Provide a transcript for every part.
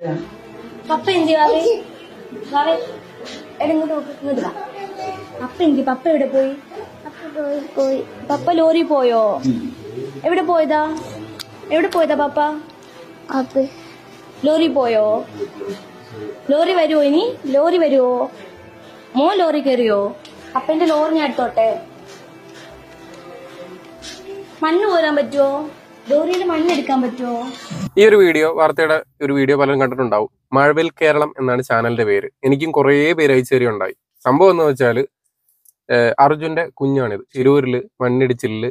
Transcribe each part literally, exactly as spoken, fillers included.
പപ്പ എന്തി വാവേ വാവേ എടങ്ങോട്ട് നോക്ക് ഇങ്ങോട്ട് വാ. പപ്പ എന്തി പപ്പ എവിടെ പോയി? പോയി പപ്പ ലോറി പോയോ? എവിടെ പോയതാ? എവിടെ പോയതാ പപ്പ? ലോറി പോയോ? ലോറി വരുവോ ഇനി? ലോറി വരുവോ? മോൻ ലോറി കയറിയോ? അപ്പന്റെ ലോറി ഞാൻ എടുത്തോട്ടെ. മണ്ണ് കോരാൻ പറ്റുമോ? ലോറിയിൽ മണ്ണ് എടുക്കാൻ പറ്റുമോ? ഈ ഒരു വീഡിയോ വാർത്തയുടെ ഒരു വീഡിയോ പലരും കണ്ടിട്ടുണ്ടാവും. മഴവിൽ കേരളം എന്നാണ് ചാനലിന്റെ പേര്. എനിക്കും കുറേ പേര് അയച്ചേരി ഉണ്ടായി. സംഭവം എന്ന് വെച്ചാൽ അർജുന്റെ കുഞ്ഞാണിത്. തിരൂരിൽ മണ്ണിടിച്ചിലില്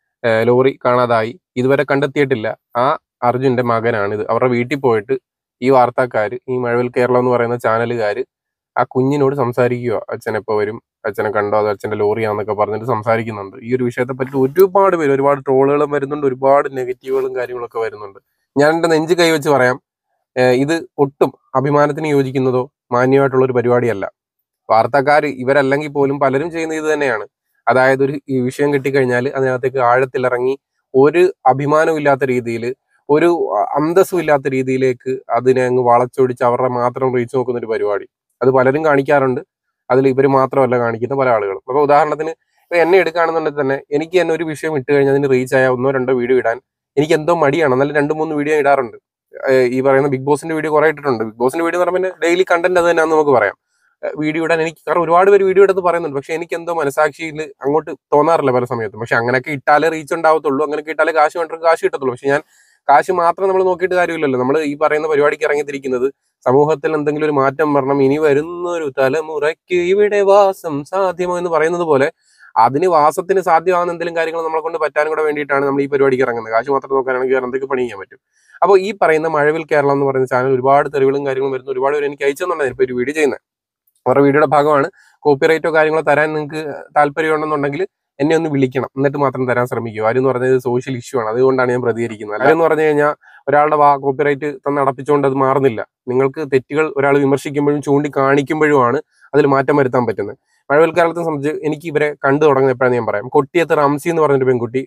ലോറി കാണാതായി, ഇതുവരെ കണ്ടെത്തിയിട്ടില്ല. ആ അർജുന്റെ മകനാണിത്. അവരുടെ വീട്ടിൽ പോയിട്ട് ഈ വാർത്താക്കാര്, ഈ മഴവിൽ കേരളം എന്ന് പറയുന്ന ചാനലുകാര് ആ കുഞ്ഞിനോട് സംസാരിക്കുക. അച്ഛനെപ്പോ വരും, അച്ഛനെ കണ്ടോ, അത് അച്ഛന്റെ ലോറിയാന്നൊക്കെ പറഞ്ഞിട്ട് സംസാരിക്കുന്നുണ്ട്. ഈ ഒരു വിഷയത്തെ പറ്റി ഒരുപാട് പേര്, ഒരുപാട് ട്രോളുകളും വരുന്നുണ്ട്, ഒരുപാട് നെഗറ്റീവുകളും കാര്യങ്ങളൊക്കെ വരുന്നുണ്ട്. ഞാൻ എന്റെ നെഞ്ച് കൈവച്ച് പറയാം, ഇത് ഒട്ടും അഭിമാനത്തിന് യോജിക്കുന്നതോ മാന്യമായിട്ടുള്ള ഒരു പരിപാടിയല്ല. വാർത്തക്കാർ ഇവരല്ലെങ്കിൽ പോലും പലരും ചെയ്യുന്ന ഇത് തന്നെയാണ്. അതായത് ഒരു ഈ വിഷയം കിട്ടിക്കഴിഞ്ഞാൽ അതിനകത്തേക്ക് ആഴത്തിലിറങ്ങി ഒരു അഭിമാനവും ഇല്ലാത്ത രീതിയിൽ, ഒരു അന്തസ്സും ഇല്ലാത്ത രീതിയിലേക്ക് അതിനെ അങ്ങ് വളച്ചൊടിച്ച് അവരുടെ മാത്രം റീച്ച് നോക്കുന്ന ഒരു പരിപാടി അത് പലരും കാണിക്കാറുണ്ട്. അതിൽ ഇവർ മാത്രമല്ല കാണിക്കുന്ന പല ആളുകളും. അപ്പൊ ഉദാഹരണത്തിന് ഇപ്പൊ എന്നെ എടുക്കുകയാണെന്നുണ്ടെങ്കിൽ തന്നെ എനിക്ക് തന്നെ ഒരു വിഷയം ഇട്ട് കഴിഞ്ഞാൽ അതിന് റീച്ച് ആയ ഒന്നോ രണ്ടോ വീഡിയോ ഇടാൻ എനിക്ക് എന്തോ മടിയാണ്. എന്നാലും രണ്ട് മൂന്ന് വീഡിയോ ഇടാറുണ്ട്. ഈ പറയുന്ന ബിഗ് ബോസിന്റെ വീഡിയോ കുറെ ഇട്ടിട്ടുണ്ട്. ബിഗ് ബോസിന്റെ വീഡിയോ എന്ന് പറയുമ്പോൾ ഡെയിലി കണ്ടന്റ് അത് തന്നെയാണെന്ന് നമുക്ക് പറയാം. വീഡിയോ ഇടാൻ എനിക്ക്, കാരണം ഒരുപാട് പേര് വീഡിയോ എടുത്ത് പറയുന്നുണ്ട്. പക്ഷെ എനിക്ക് എന്തോ മനസാക്ഷിയിൽ അങ്ങോട്ട് തോന്നാറില്ല പല സമയത്തും. പക്ഷെ അങ്ങനെയൊക്കെ ഇട്ടാലേ റീച്ച് ഉണ്ടാവത്തുള്ളൂ, അങ്ങനെയൊക്കെ ഇട്ടാലേ കാശ് വേണ്ടവർക്ക് കാശ് കിട്ടത്തുള്ളൂ. പക്ഷെ ഞാൻ കാശ് മാത്രം നമ്മൾ നോക്കിയിട്ട് കാര്യമില്ലല്ലോ. നമ്മൾ ഈ പറയുന്ന പരിപാടിക്ക് ഇറങ്ങിത്തിരിക്കുന്നത് സമൂഹത്തിൽ എന്തെങ്കിലും ഒരു മാറ്റം വരണം, ഇനി വരുന്നൊരു തലമുറയ്ക്ക് ഇവിടെ വാസം സാധ്യമോ എന്ന് പറയുന്നത് പോലെ അതിന് വാസത്തിന് സാധ്യമാകുന്ന എന്തെങ്കിലും കാര്യങ്ങൾ നമ്മളെ കൊണ്ട് പറ്റാനും കൂടെ വേണ്ടിയിട്ടാണ് നമ്മൾ ഈ പരിപാടിക്ക് ഇറങ്ങുന്നത്. കാശ് മാത്രം നോക്കാനാണെങ്കിൽ വേറെ എന്തൊക്കെ പണി ചെയ്യാൻ പറ്റും. അപ്പോൾ ഈ പറയുന്ന മഴവിൽ കേരളം എന്ന് പറയുന്ന ചാനൽ ഒരുപാട് തെറികളും കാര്യങ്ങളും വരുന്ന ഒരുപാട് പേര് എനിക്ക് അയച്ചു തന്നുണ്ടായിരുന്നു. ഇപ്പോൾ ഒരു വീഡിയോ ചെയ്യുന്നത് അവരുടെ വീഡിയോയുടെ ഭാഗമാണ്. കോപ്പിറൈറ്റോ കാര്യങ്ങളോ തരാൻ നിങ്ങൾക്ക് താല്പര്യമുണ്ടെന്നുണ്ടെങ്കിൽ എന്നെ ഒന്ന് വിളിക്കണം, എന്നിട്ട് മാത്രം തരാൻ ശ്രമിക്കുക. ആരെന്ന് പറഞ്ഞത് സോഷ്യൽ ഇഷ്യൂ ആണ്, അതുകൊണ്ടാണ് ഞാൻ പ്രതികരിക്കുന്നത്. അല്ലെന്ന് പറഞ്ഞു കഴിഞ്ഞാൽ ഒരാളുടെ വാ കോപ്പിറൈറ്റ് തന്ന് അടപ്പിച്ചുകൊണ്ട് അത് മാറുന്നില്ല. നിങ്ങൾക്ക് തെറ്റുകൾ ഒരാൾ വിമർശിക്കുമ്പോഴും ചൂണ്ടിക്കാണിക്കുമ്പോഴുമാണ് അതിൽ മാറ്റം വരുത്താൻ പറ്റുന്നത്. മഴവിൽ കേരളത്തെ സംബന്ധിച്ച് എനിക്ക് ഇവരെ കണ്ടു തുടങ്ങുന്നത് എപ്പോഴാണ് ഞാൻ പറയാം. കൊട്ടിയത്ത് റംസി എന്ന് പറഞ്ഞൊരു പെൺകുട്ടി,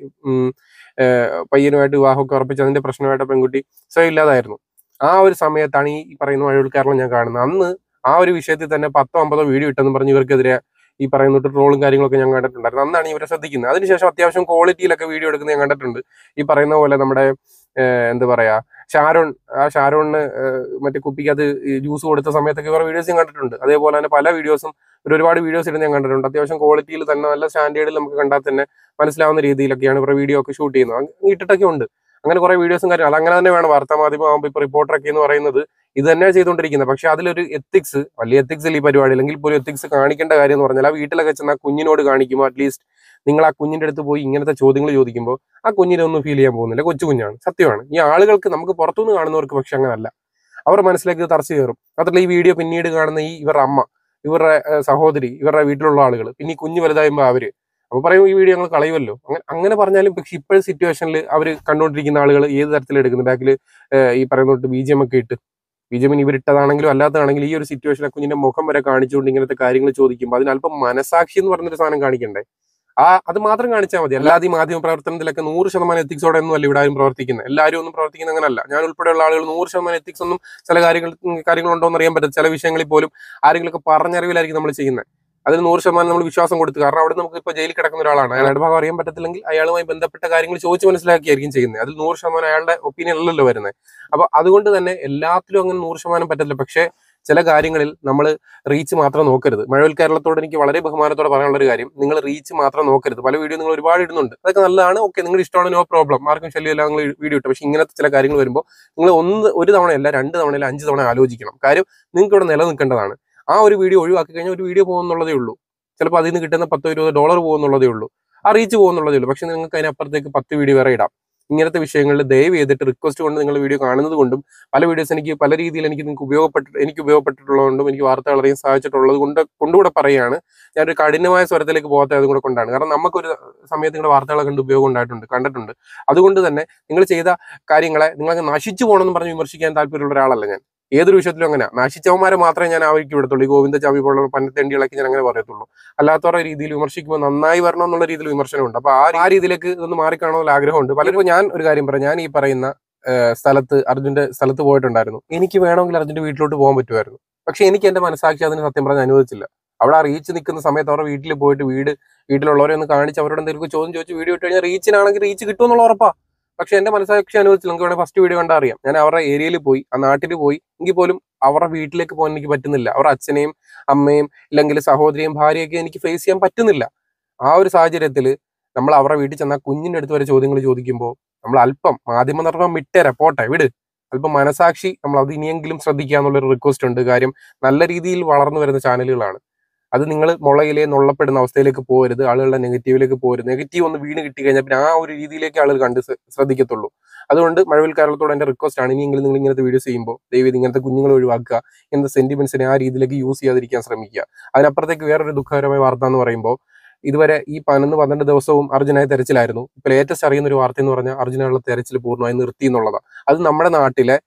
പയ്യനുമായിട്ട് വിവാഹമൊക്കെ ഉറപ്പിച്ച് അതിന്റെ പ്രശ്നമായിട്ട് പെൺകുട്ടി സ്വയം ഇല്ലാതായിരുന്നു. ആ ഒരു സമയത്താണ് ഈ പറയുന്ന മഴവിൽ കേരളം ഞാൻ കാണുന്നത്. അന്ന് ആ ഒരു വിഷയത്തിൽ തന്നെ പത്തോ അമ്പതോ വീഡിയോ ഇട്ടെന്ന് പറഞ്ഞ് ഇവർക്കെതിരെ ഈ പറയുന്ന ട്രോളും കാര്യങ്ങളൊക്കെ ഞാൻ കണ്ടിട്ടുണ്ടായിരുന്നു. അന്നാണ് ഇവരെ ശ്രദ്ധിക്കുന്നത്. അതിനുശേഷം അത്യാവശ്യം ക്വാളിറ്റിയിലൊക്കെ വീഡിയോ എടുക്കുന്നത് ഞാൻ കണ്ടിട്ടുണ്ട്. ഈ പറയുന്ന പോലെ നമ്മുടെ എന്താ പറയാ ഷാരോൺ, ആ ഷാരോണിന് മറ്റേ കുപ്പിക്കകത്ത് ജ്യൂസ് കൊടുത്ത സമയത്തൊക്കെ ഇവരുടെ വീഡിയോസ് ഞാൻ കണ്ടിട്ടുണ്ട്. അതേപോലെ തന്നെ പല വീഡിയോസും ഒരുപാട് വീഡിയോസ് ഇടുന്ന ഞാൻ കണ്ടിട്ടുണ്ട്. അത്യാവശ്യം ക്വാളിറ്റിയിൽ തന്നെ നല്ല സ്റ്റാൻഡേർഡിൽ നമുക്ക് കണ്ടാൽ തന്നെ മനസ്സിലാവുന്ന രീതിയിലൊക്കെയാണ് ഇവരുടെ വീഡിയോ ഒക്കെ ഷൂട്ട് ചെയ്യുന്നത്. ഇട്ടിട്ടൊക്കെ ഉണ്ട് അങ്ങനെ കുറെ വീഡിയോസും കാര്യം. അത് അങ്ങനെ തന്നെ വേണം. വാർത്താ മാധ്യമം ആകുമ്പോൾ ഇപ്പൊ റിപ്പോർട്ടറൊക്കെ എന്ന് പറയുന്നത് ഇത് തന്നെയാണ് ചെയ്തുകൊണ്ടിരിക്കുന്നത്. പക്ഷെ അതിലൊരു എത്തിക്സ്, വലിയ എത്തിക്സ് ഈ പരിപാടി അല്ലെങ്കിൽ പോലും എത്തിക്സ് കാണിക്കേണ്ട കാര്യം എന്ന് പറഞ്ഞാൽ ആ വീട്ടിലൊക്കെ ചെന്ന് ആ കുഞ്ഞിനോട് കാണിക്കുമ്പോൾ അറ്റ്ലീസ്റ്റ് നിങ്ങൾ ആ കുഞ്ഞിന്റെ അടുത്ത് പോയി ഇങ്ങനത്തെ ചോദ്യങ്ങൾ ചോദിക്കുമ്പോൾ ആ കുഞ്ഞിനെ ഒന്നും ഫീൽ ചെയ്യാൻ പോകുന്നില്ല. കൊച്ചു കുഞ്ഞാണ്, സത്യമാണ്. ഈ ആളുകൾക്ക്, നമുക്ക് പുറത്തുനിന്ന് കാണുന്നവർക്ക് പക്ഷെ അങ്ങനല്ല. അവരുടെ മനസ്സിലേക്ക് തറച്ചു കയറും. മാത്രമല്ല ഈ വീഡിയോ പിന്നീട് കാണുന്ന ഈ ഇവരുടെ അമ്മ, ഇവരുടെ സഹോദരി, ഇവരുടെ വീട്ടിലുള്ള ആളുകൾ, പിന്നെ ഈ കുഞ്ഞ് വലുതാകുമ്പോൾ അവര് അപ്പൊ പറയും ഈ വീഡിയോ ഞങ്ങൾ കളയുമല്ലോ. അങ്ങനെ അങ്ങനെ പറഞ്ഞാലും പക്ഷെ ഇപ്പോഴത്തെ സിറ്റുവേഷനിൽ അവർ കണ്ടുകൊണ്ടിരിക്കുന്ന ആളുകൾ ഏത് തരത്തിലെടുക്കുന്നു. ബാക്കിൽ ഈ പറയുന്ന ബി ജി എം ഒക്കെ ഇട്ട്, ബി ജെ പിന് ഇവരിട്ടതാണെങ്കിലും അല്ലാത്തതാണെങ്കിലും ഈ ഒരു സിറ്റുവേഷനിൽ കുഞ്ഞിന്റെ മുഖം വരെ കാണിച്ചുകൊണ്ട് ഇങ്ങനത്തെ കാര്യങ്ങൾ ചോദിക്കുമ്പോൾ അതിനല്പം മനസാക്ഷി എന്ന് പറഞ്ഞൊരു സാധനം കാണിക്കണ്ടേ? ആ അത് മാത്രം കാണിച്ചാൽ മതി. അല്ലാതെ ഈ മാധ്യമ പ്രവർത്തനത്തിലൊക്കെ നൂറ് ശതമാനം എത്തിക്സോടെ ഒന്നും അല്ല ഇവിടെ ആരും പ്രവർത്തിക്കുന്നത്. എല്ലാവരും ഒന്നും പ്രവർത്തിക്കുന്ന അങ്ങനല്ല. ഞാൻ ഉൾപ്പെടെയുള്ള ആളുകൾ നൂറ് ശതമാനം എത്തിക്സ് ഒന്നും ചില കാര്യങ്ങൾ കാര്യങ്ങളുണ്ടോ എന്ന് അറിയാൻ പറ്റും. ചില വിഷയങ്ങളിൽ പോലും ആരെങ്കിലുമൊക്കെ പറഞ്ഞറിവിലായിരിക്കും നമ്മൾ ചെയ്യുന്നത്. അതിന് നൂറ് ശതമാനം നമ്മൾ വിശ്വാസം കൊടുത്തു. കാരണം അവിടെ നമുക്ക് ഇപ്പോൾ ജയിലിൽ കിടക്കുന്ന ഒരാളാണ്, അയാളുടെ ഭാഗം അറിയാൻ പറ്റത്തില്ലെങ്കിൽ അയാളുമായി ബന്ധപ്പെട്ട കാര്യങ്ങൾ ചോദിച്ച് മനസ്സിലാക്കിയായിരിക്കും ചെയ്യുന്നത്. അതിൽ നൂറ് ശതമാനം അയാളുടെ ഒപ്പീനിയൻ അല്ലല്ലോ വരുന്നത്. അപ്പൊ അതുകൊണ്ട് തന്നെ എല്ലാത്തിലും അങ്ങനെ നൂറ് ശതമാനം പറ്റത്തില്ല. പക്ഷേ ചില കാര്യങ്ങളിൽ നമ്മൾ റീച്ച് മാത്രം നോക്കരുത്. മഴവിൽ കേരളത്തോട് എനിക്ക് വളരെ ബഹുമാനത്തോടെ പറയാനുള്ള ഒരു കാര്യം, നിങ്ങൾ റീച്ച് മാത്രം നോക്കരുത്. പല വീഡിയോ നിങ്ങൾ ഒരുപാട് ഇടുന്നുണ്ട്, അതൊക്കെ നല്ലതാണ്, ഓക്കെ, നിങ്ങളുടെ ഇഷ്ടമാണ്, നോ പ്രോബ്ലം, ആർക്കും ശല്യമില്ല, നിങ്ങൾ വീഡിയോ ഇട്ടു. പക്ഷെ ഇങ്ങനത്തെ ചില കാര്യങ്ങൾ വരുമ്പോൾ നിങ്ങൾ ഒന്ന് ഒരു തവണയല്ല രണ്ട് തവണയല്ല അഞ്ച് തവണ ആലോചിക്കണം. കാര്യം നിങ്ങൾക്ക് ഇവിടെ നിലനിൽക്കേണ്ടതാണ്. ആ ഒരു വീഡിയോ ഒഴിവാക്കി കഴിഞ്ഞാൽ ഒരു വീഡിയോ പോകുന്നുള്ളതേ ഉള്ളൂ. ചിലപ്പോൾ അതിൽ നിന്ന് കിട്ടുന്ന പത്തോ ഇരുപത് ഡോളർ പോകുന്നുള്ളതേ ഉള്ളൂ, ആ റീച്ച് പോകുന്നുള്ളതേ ഉള്ളൂ. പക്ഷെ നിങ്ങൾക്ക് അതിനപ്പുറത്തേക്ക് പത്ത് വീഡിയോ വേറെ ഇടാം. ഇങ്ങനത്തെ വിഷയങ്ങളിൽ ദയവ് ചെയ്തിട്ട് റിക്വസ്റ്റ് കൊണ്ട് നിങ്ങൾ വീഡിയോ കാണുന്നത് കൊണ്ടും പല വീഡിയോസ് എനിക്ക് പല രീതിയിൽ എനിക്ക് നിങ്ങൾക്ക് ഉപയോഗപ്പെട്ട് എനിക്ക് ഉപയോഗപ്പെട്ടിട്ടുള്ളതുകൊണ്ടും എനിക്ക് വാർത്തകൾ അറിയാൻ സാധിച്ചിട്ടുള്ളത് കൊണ്ട് കൊണ്ടുകൂടെ പറയുകയാണ്. ഞാനൊരു കഠിനമായ സ്വരത്തിലേക്ക് പോകാത്തത് കൂടെ കൊണ്ടാണ്. കാരണം നമുക്കൊരു സമയത്ത് നിങ്ങളുടെ വാർത്തകളെ കണ്ട് ഉപയോഗം ഉണ്ടായിട്ടുണ്ട്, കണ്ടിട്ടുണ്ട്. അതുകൊണ്ട് തന്നെ നിങ്ങൾ ചെയ്ത കാര്യങ്ങളെ നിങ്ങൾക്ക് നശിച്ചു പോകണമെന്ന് പറഞ്ഞ് വിമർശിക്കാൻ താല്പര്യമുള്ള ഒരാളല്ല ഞാൻ. ഏതൊരു വിഷയത്തിലും അങ്ങനെ നശിച്ചവന്മാരെ മാത്രമേ ഞാൻ അവർക്ക് വിടത്തുള്ളൂ. ഈ ഗോവിന്ദ ചാമി പോലുള്ള പന്നത്തെണ്ടികളൊക്കെ ഞാൻ അങ്ങനെ പറയത്തുള്ളൂ. അല്ലാത്തവരുടെ രീതിയിൽ വിമർശിക്കുമ്പോൾ നന്നായി വരണം എന്നുള്ള രീതിയിൽ വിമർശനമുണ്ട്. അപ്പൊ ആ ആ രീതിയിലേക്ക് ഇതൊന്ന് മാറിക്കാണുന്ന ആഗ്രഹമുണ്ട് പലരും. ഞാൻ ഒരു കാര്യം പറയാം, ഞാൻ ഈ പറയുന്ന സ്ഥലത്ത് അർജുന്റെ സ്ഥലത്ത് പോയിട്ടുണ്ടായിരുന്നു. എനിക്ക് വേണമെങ്കിൽ അർജുന്റെ വീട്ടിലോട്ട് പോകാൻ പറ്റുമായിരുന്നു. പക്ഷെ എനിക്ക് എന്റെ മനസ്സാക്ഷി അതിന് സത്യം പറഞ്ഞ് അനുവദിച്ചില്ല. അവിടെ ആ റീച്ച് നിൽക്കുന്ന സമയത്ത് അവരുടെ വീട്ടിൽ പോയിട്ട് വീട് വീട്ടിലുള്ളവരെ ഒന്ന് കാണിച്ച് അവരോട് എന്തെങ്കിലും ചോദ്യം ചോദിച്ച് വീഡിയോ ഇട്ട് കഴിഞ്ഞാൽ റീച്ചിനാണെങ്കിൽ റീച്ച് കിട്ടുമെന്നുള്ള ഉറപ്പാ. പക്ഷെ എന്റെ മനസ്സാക്ഷി അനുവദിച്ചില്ല. നിങ്ങൾക്ക് വേണമെങ്കിൽ ഫസ്റ്റ് വീഡിയോ കണ്ടാൽ അറിയാം. ഞാൻ അവരുടെ ഏരിയയിൽ പോയി, ആ നാട്ടിൽ പോയി, എങ്കിൽ പോലും അവരുടെ വീട്ടിലേക്ക് പോകാൻ എനിക്ക് പറ്റുന്നില്ല. അവരുടെ അച്ഛനെയും അമ്മയും ഇല്ലെങ്കിൽ സഹോദരിയും ഭാര്യയൊക്കെ എനിക്ക് ഫേസ് ചെയ്യാൻ പറ്റുന്നില്ല. ആ ഒരു സാഹചര്യത്തിൽ നമ്മൾ അവരുടെ വീട്ടിൽ ചെന്നാൽ കുഞ്ഞിന്റെ അടുത്ത് വരെ ചോദ്യങ്ങൾ ചോദിക്കുമ്പോൾ നമ്മൾ അല്പം മാധ്യമ നിർമ്മം വിട്ടേരെ പോട്ടെ വിട്, അല്പം മനസാക്ഷി നമ്മൾ അത് ഇനിയെങ്കിലും ശ്രദ്ധിക്കുക എന്നുള്ളൊരു റിക്വസ്റ്റ് ഉണ്ട്. കാര്യം നല്ല രീതിയിൽ വളർന്നു വരുന്ന ചാനലുകളാണ്. അത് നിങ്ങൾ മുളയിലെ നുള്ളപ്പെടുന്ന അവസ്ഥയിലേക്ക് പോകരുത്, ആളുകളുടെ നെഗറ്റീവിലേക്ക് പോകരുത്. നെഗറ്റീവ് ഒന്ന് വീണ് കിട്ടി കഴിഞ്ഞാൽ പിന്നെ ആ ഒരു രീതിയിലേക്ക് ആളുകൾ കണ്ട് ശ്രദ്ധിക്കത്തുള്ളൂ. അതുകൊണ്ട് മഴവിൽ കേരളത്തോട് എൻ്റെ റിക്വസ്റ്റ് ആണ്, ഇനിയെങ്കിലും നിങ്ങൾ ഇങ്ങനത്തെ വീഡിയോസ് ചെയ്യുമ്പോൾ ദയവേത് ഇങ്ങനത്തെ കുഞ്ഞുങ്ങൾ ഒഴിവാക്കുക, ഇങ്ങനത്തെ സെന്റിമെന്റ്സിനെ ആ രീതിയിലേക്ക് യൂസ് ചെയ്യാതിരിക്കാൻ ശ്രമിക്കുക. അതിനപ്പുറത്തേക്ക് വേറൊരു ദുഃഖകരമായ വാർത്ത എന്ന് പറയുമ്പോൾ, ഇതുവരെ ഈ പതിനൊന്ന് പന്ത്രണ്ട് ദിവസവും അർജുനായി തെരച്ചിലായിരുന്നു. ഇപ്പൊ ലേറ്റസ്റ്റ് അറിയുന്ന ഒരു വാർത്ത എന്ന് പറഞ്ഞാൽ അർജുനുള്ള തെരച്ചിൽ പൂർണ്ണമായി നിർത്തി എന്നുള്ളതാണ്. അത് നമ്മുടെ നാട്ടിലെ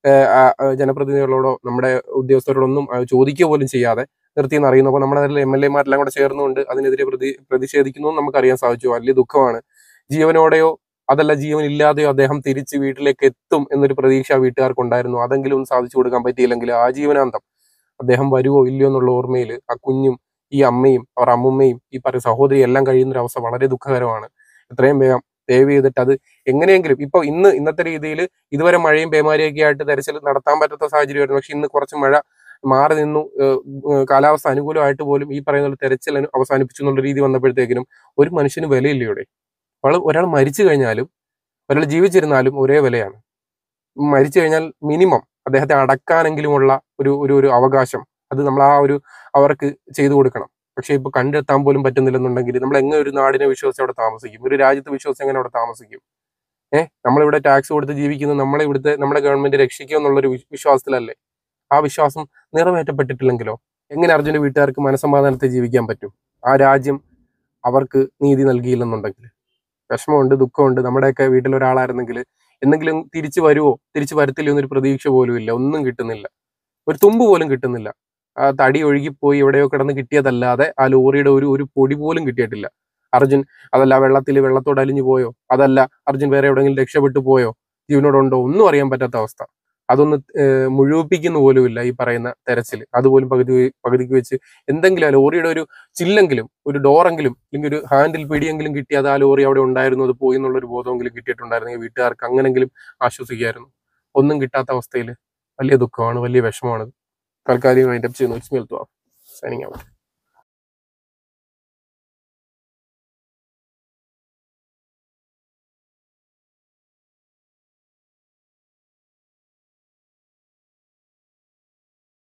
ജനപ്രതിനിധികളോടോ നമ്മുടെ ഉദ്യോഗസ്ഥരോടൊന്നും ചോദിക്കുക പോലും ചെയ്യാതെ നിർത്തിയെന്ന് അറിയുന്നപ്പോൾ നമ്മുടെ നാട്ടിലെ എം എൽ എമാരെല്ലാം കൂടെ ചേർന്നുകൊണ്ട് അതിനെതിരെ പ്രതി പ്രതിഷേധിക്കുന്നു നമുക്കറിയാൻ സാധിച്ചു. വലിയ ദുഃഖമാണ്. ജീവനോടെയോ അതല്ല ജീവൻ ഇല്ലാതെയോ അദ്ദേഹം തിരിച്ച് വീട്ടിലേക്ക് എത്തും എന്നൊരു പ്രതീക്ഷ വീട്ടുകാർക്കുണ്ടായിരുന്നു. അതെങ്കിലും ഒന്ന് സാധിച്ചു കൊടുക്കാൻ പറ്റിയില്ലെങ്കിൽ ആജീവനാന്തം അദ്ദേഹം വരുവോ ഇല്ലയോ എന്നുള്ള ഓർമ്മയിൽ ആ കുഞ്ഞും ഈ അമ്മയും അവർ അമ്മുമ്മയും ഈ പറയുന്ന സഹോദരി എല്ലാം കഴിയുന്ന ഒരു അവസ്ഥ വളരെ ദുഃഖകരമാണ്. എത്രയും വേഗം ദയവ് ചെയ്തിട്ട് അത് എങ്ങനെയെങ്കിലും ഇപ്പൊ ഇന്ന് ഇന്നത്തെ രീതിയിൽ ഇതുവരെ മഴയും പേമാരിയൊക്കെ ആയിട്ട് തെരച്ചിൽ നടത്താൻ പറ്റാത്ത സാഹചര്യമായിരുന്നു. പക്ഷെ ഇന്ന് കുറച്ച് മഴ മാറി നിന്നു, കാലാവസ്ഥ അനുകൂലമായിട്ട് പോലും ഈ പറയുന്ന തെരച്ചിൽ അവസാനിപ്പിച്ചു എന്നുള്ള രീതി വന്നപ്പോഴത്തേക്കിനും ഒരു മനുഷ്യന് വിലയില്ല ഇവിടെ. അവൾ ഒരാൾ മരിച്ചു കഴിഞ്ഞാലും ഒരാൾ ജീവിച്ചിരുന്നാലും ഒരേ വിലയാണ്. മരിച്ചു കഴിഞ്ഞാൽ മിനിമം അദ്ദേഹത്തെ അടക്കാനെങ്കിലുമുള്ള ഒരു ഒരു ഒരു അവകാശം അത് നമ്മൾ ആ ഒരു അവർക്ക് ചെയ്തു കൊടുക്കണം. പക്ഷെ ഇപ്പൊ കണ്ടെത്താൻ പോലും പറ്റുന്നില്ലെന്നുണ്ടെങ്കിൽ നമ്മൾ എങ്ങനെ ഒരു നാടിനെ വിശ്വസിച്ച് അവിടെ താമസിക്കും, ഒരു രാജ്യത്ത് വിശ്വസിച്ച് എങ്ങനെ അവിടെ താമസിക്കും? ഏഹ് നമ്മളിവിടെ ടാക്സ് കൊടുത്ത് ജീവിക്കുന്നത് നമ്മളെ ഇവിടുത്തെ നമ്മുടെ ഗവൺമെന്റ് രക്ഷിക്കുക എന്നുള്ളൊരു വിശ്വാസത്തിലല്ലേ? ആ വിശ്വാസം നിറവേറ്റപ്പെട്ടിട്ടില്ലെങ്കിലോ എങ്ങനെ അർജുന്റെ വീട്ടുകാർക്ക് മനസ്സമാധാനത്തെ ജീവിക്കാൻ പറ്റും? ആ രാജ്യം അവർക്ക് നീതി നൽകിയില്ലെന്നുണ്ടെങ്കിൽ വിഷമമുണ്ട്, ദുഃഖമുണ്ട്. നമ്മുടെയൊക്കെ വീട്ടിൽ ഒരാളായിരുന്നെങ്കിൽ എന്തെങ്കിലും തിരിച്ചു വരുവോ തിരിച്ചു വരത്തില്ലോ എന്നൊരു പ്രതീക്ഷ പോലും ഇല്ല. ഒന്നും കിട്ടുന്നില്ല, ഒരു തുമ്പ് പോലും കിട്ടുന്നില്ല. ആ തടി ഒഴുകിപ്പോയി എവിടെയോ കിടന്ന് കിട്ടിയതല്ലാതെ ആ ലോറിയുടെ ഒരു ഒരു പൊടി പോലും കിട്ടിയിട്ടില്ല. അർജുൻ അതല്ല വെള്ളത്തിൽ വെള്ളത്തോട് അലിഞ്ഞു പോയോ, അതല്ല അർജുൻ വേറെ എവിടെയെങ്കിലും രക്ഷപ്പെട്ടു പോയോ, ജീവനോടുണ്ടോ, ഒന്നും അറിയാൻ പറ്റാത്ത അവസ്ഥ. അതൊന്ന് മുഴുവിപ്പിക്കുന്ന പോലുമില്ല ഈ പറയുന്ന തെരച്ചിൽ. അതുപോലും പകുതി പകുതിക്ക് വെച്ച് എന്തെങ്കിലും ആ ലോറിയുടെ ഒരു ചില്ലെങ്കിലും ഒരു ഡോറെങ്കിലും അല്ലെങ്കിൽ ഒരു ഹാൻഡിൽ പിടിയെങ്കിലും കിട്ടി അത് ആ ലോറി അവിടെ ഉണ്ടായിരുന്നു, അത് പോയി എന്നുള്ളൊരു ബോധമെങ്കിലും കിട്ടിയിട്ടുണ്ടായിരുന്നെങ്കിൽ വീട്ടുകാർക്ക് അങ്ങനെങ്കിലും ആശ്വസിക്കായിരുന്നു. ഒന്നും കിട്ടാത്ത അവസ്ഥയിൽ വലിയ ദുഃഖമാണ്, വലിയ വിഷമമാണ്. തൽക്കാലം വൈൻഡപ്പ് ചെയ്യുന്നു. Signing out.